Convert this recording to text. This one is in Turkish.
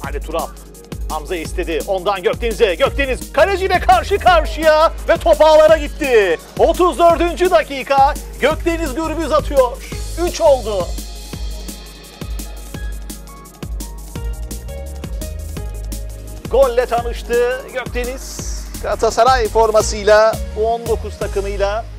Hadi Tural. Hamza istedi. Ondan Gökdeniz'e. Gökdeniz kaleciyle karşı karşıya ve top ağlara gitti. 34. dakika. Gökdeniz gürbüz atıyor. 3 oldu. Golle tanıştı Gökdeniz. Galatasaray formasıyla U19 takımıyla